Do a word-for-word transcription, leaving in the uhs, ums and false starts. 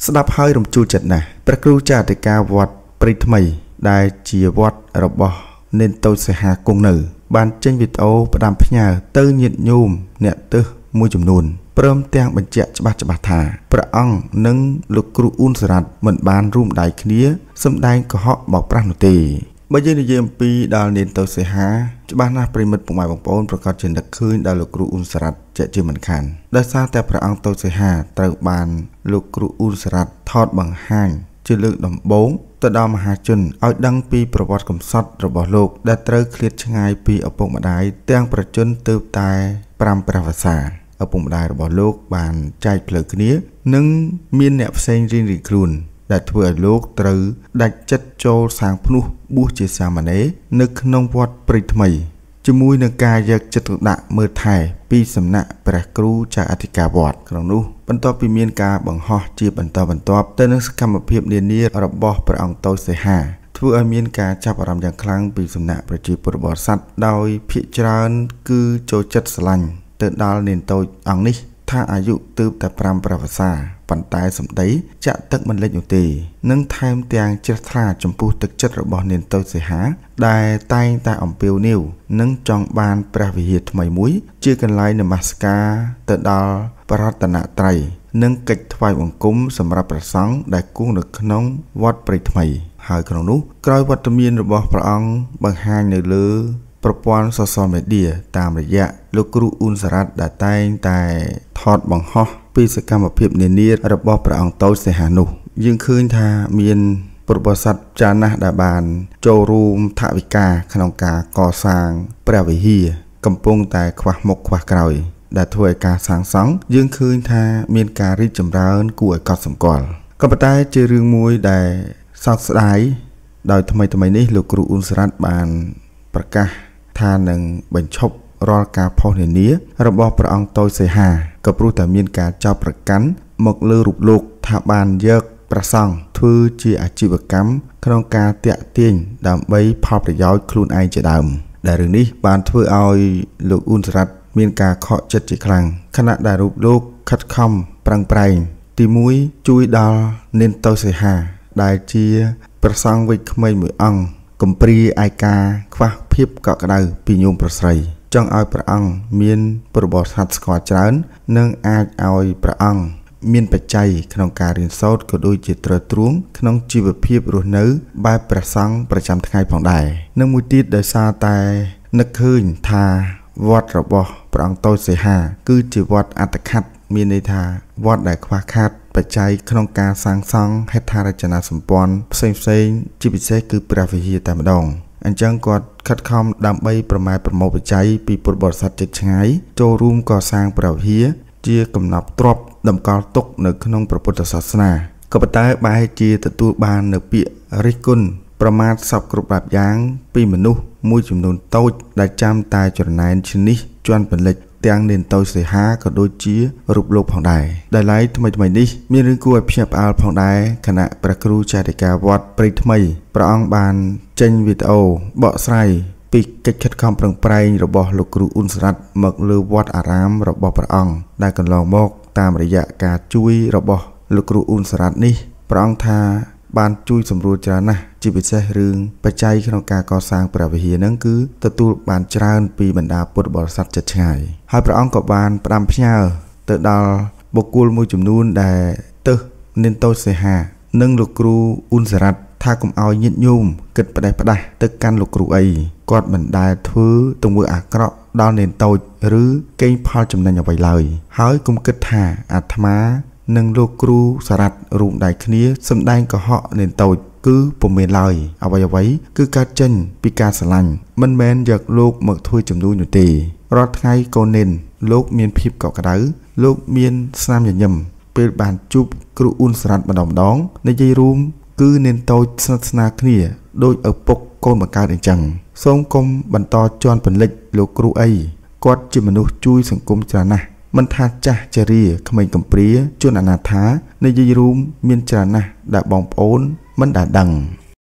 ស្ដាប់ហើយរំជួលចិត្តណាស់ព្រះគ្រូចាតិកាវត្តព្រៃថ្មីដែលជាវត្តរបស់នេនតូចសហាគង់នៅបានចេញវីដេអូផ្ដាំផ្ញើទៅញាតិញោមអ្នកទើសមួយចំនួនព្រមទាំងបញ្ជាក់ច្បាស់ច្បាស់ថាព្រះអង្គនិងលោកគ្រូអ៊ុនសារ៉ាត់មិនបានរួមដៃគ្នាសម្ដែងកុហកបោកប្រាស់នោះទេបើយើងនិយាយអំពីដល់នេនតូចសហាច្បាស់ណាស់ប្រិមិត្តពុកម៉ែបងប្អូនប្រកាសជានឹកឃើញដល់លោកគ្រូអ៊ុនសារ៉ាត់ជាជាមិនខានដោយសារតែព្រះអង្គតូចសហាត្រូវបានលោកគ្រូអ៊ុនសារ៉ាត់ថតបង្ហាញជាលើកដំបូងទៅដល់មហាជនឲ្យដឹងពីប្រវត្តិកំសត់របស់លោកដែលត្រូវឃ្លាតឆ្ងាយពីឪពុកម្ដាយទាំងប្រជជនទើបតែប្រាំព្រះវស្សាឪពុកម្ដាយរបស់លោកបានចែកផ្លូវគ្នានិងមានអ្នកផ្សេងរៀងៗខ្លួនដែលធ្វើឲ្យលោកត្រូវដាច់ចិត្តចូលសាងភ្នោះបួសជាសាមណេរនៅក្នុងវត្តព្រៃថ្មីជាមួយនឹងការយកចិត្តទុកដាក់មើលថែពីសំណាក់ព្រះគ្រូចៅអធិការវត្តក្នុងនោះបន្ទាប់ពីមានការបង្ហោះជាបន្តបន្ទាប់ទៅនឹងសកម្មភាពនានារបស់ព្រះអង្គតូចសហាធ្វើឲ្យមានការចាប់អារម្មណ៍យ៉ាងខ្លាំងពីសំណាក់ប្រជាពលរដ្ឋបរិស័ទដោយភាគច្រើនគឺចូលចិត្តស្រឡាញ់ទៅដល់នេនតូចអង្គនេះថាអាយុទើបតែប្រាំព្រះវស្សាប៉ុន្តែសម្ដីចាក់ទឹកមិនលិចនោះទេនិងថែមទាំងជ្រះថ្លាចំពោះទឹកចិត្តរបស់នេនតូចសហាដែលតែងតែអំពាវនាវនិងចង់បានព្រះវិហារថ្មីមួយជាកន្លែងនមស្ការទៅដល់បរតនត្រ័យនិងកិច្ចថ្វាយបង្គំសម្រាប់ព្រះសង្ឃដែលគង់នៅក្នុងវត្តព្រៃថ្មីហើយក្នុងនោះក្រោយវត្តមានរបស់ព្រះអង្គបង្ហាញនៅលើប្រព័ន្ធ social media តាមរយៈលោកគ្រូអ៊ុនសារ៉ាត់ដែលតែងតែថតបង្ហោះពីសកម្មភាពនានារបស់ព្រះអង្គតូចសហានោះយើងឃើញថាមានពុទ្ធបរិស័ទចាស់ណាស់ដែលបានចូលរួមថវិកាក្នុងការកសាងព្រះវិហារកំពុងតែខ្វះមុខខ្វះក្រោយដែលធ្វើឲ្យការសាងសង់យើងឃើញថាមានការរីកចម្រើនគួរឲ្យកត់សម្គាល់ក៏ប៉ុន្តែជារឿងមួយដែលសោកស្ដាយដោយថ្មីថ្មីនេះលោកគ្រូអ៊ុនសារ៉ាត់បានប្រកាសថានឹងបញ្ឈប់រាល់ការផុសនានារបស់ព្រះអង្គតូចសហាក៏ព្រោះតែមានការចោទប្រកាន់មកលើរូបលោកថាបានយកព្រះសង្ឃធ្វើជាអាជីវកម្មក្នុងការតាក់ទាញដើម្បីផលប្រយោជន៍ខ្លួនឯងជាដើមដែលរឿងនេះបានធ្វើឲ្យលោកអ៊ុនសារ៉ាត់មានការខកចិត្តជាខ្លាំងខណៈដែលរូបលោកខិតខំប្រឹងប្រែងទីមួយជួយដល់នេនតូចសហាដែលជាព្រះសង្ឃវ័យក្មេងមួយអង្គកំព្រាឯកាខ្វះភាពកក់ក្ដៅពីញោមប្រស្រីចង់ឲ្យព្រះអង្គមានប្រវត្តិសាស្ត្រស្គាល់ច្រើននិងអាចឲ្យព្រះអង្គមានបច្ច័យក្នុងការរៀនសូត្រក៏ដូចជាត្រើតត្រងក្នុងជីវភាពរស់នៅបែបព្រះសង្ឃប្រចាំថ្ងៃផងដែរនិងមួយទៀតដោយសារតែនឹកឃើញថាវត្តរបស់ព្រះអង្គតូចសហាគឺជាវត្តអត្តខត្តមានន័យថាវត្តដែលខ្វះខាតបច្ច័យក្នុងការសាងសង់ហេដ្ឋារចនាសម្ព័ន្ធផ្សេងផ្សេងជាពិសេសគឺព្រះវិហារតែម្ដងអញ្ចឹងគាត់ខិតខំដើម្បីប្រម៉ែប្រមូលបច្ច័យពីពុទ្ធបរិស័ទជិតឆ្ងាយចូលរួមកសាងព្រះវិហារជាកំណប់ទ្រព្យតម្កល់ទុកនៅក្នុងព្រះពុទ្ធសាសនាក៏ប៉ុន្តែបែរជាទទួលបាននៅពាក្យរិះគន់ប្រមាថសពគ្រប់បែបយ៉ាងពីមនុស្សមួយចំនួនតូចដែលចាំតែច្រណែនឈ្នេះជន់ពលិចទាំងនេនតូចសហាក៏ដូចជារូបលោកផងដែរដែលឡែកថ្មីថ្មីនេះមានរឿងគួរឲ្យភ្ញាក់ផ្អើលផងដែរគណៈព្រះគ្រូចៅអធិការវត្តព្រៃថ្មីព្រះអង្គបានចេញវីដេអូបកស្រាយពីកិច្ចខិតខំប្រឹងប្រែងរបស់លោកគ្រូអ៊ុនសារ៉ាត់មកលើវត្តអារាមរបស់ព្រះអង្គដែលកន្លងមកតាមរយៈការជួយរបស់លោកគ្រូអ៊ុនសារ៉ាត់នេះព្រះអង្គថាបានជួយសម្រួលច្រើនណាស់ជាពិសេសរឿងបច្ច័យក្នុងការកសាងព្រះវិហារហ្នឹងគឺទទួលបានច្រើនពីបណ្ដាពុទ្ធបរិស័ទជិតឆ្ងាយហើយព្រះអង្គក៏បានផ្ដាំផ្ញើទៅដល់បុគ្គលមួយចំនួនដែលទើសនេនតូចសហានិងលោកគ្រូអ៊ុនសារ៉ាត់ថាកុំឲ្យញាតិញោមគិតផ្ដេសផ្ដាស់ទៅកាន់លោកគ្រូអីគាត់មិនដែលធ្វើទង្វើអាក្រក់ដល់នេនតូចឬកេងផលចំណេញអ្វីឡើយហើយកុំគិតថាអាត្មានិងលោកគ្រូសារ៉ាត់រួមដៃគ្នាសម្ដែងកុហកនេនតូចគឺពុំមានឡើយអ្វីអ្វីគឺកើតចេញពីការស្រឡាញ់មិនមែនយកលោកមកធ្វើជំនួយនោះទេរាល់ថ្ងៃកូននេនលោកមានភាពកក់ក្ដៅលោកមានស្នាមញញឹមពេលបានជួបគ្រូអ៊ុនសារ៉ាត់ម្ដងម្ដងនិយាយរួមគឺនេនតូចស្និទ្ធស្នាលគ្នាដោយឪពុកកូនបង្កើតអញ្ចឹងសូមកុំបន្តជន់ពន្លិចលោកគ្រូអីគាត់ជាមនុស្សជួយសង្គមច្រើនណាស់មិនថាចាស់ចារាក្មេងកំព្រាជនអនាថានិយាយរួមមានច្រើនណាស់ដែលបងប្អូនមិនដែលដឹង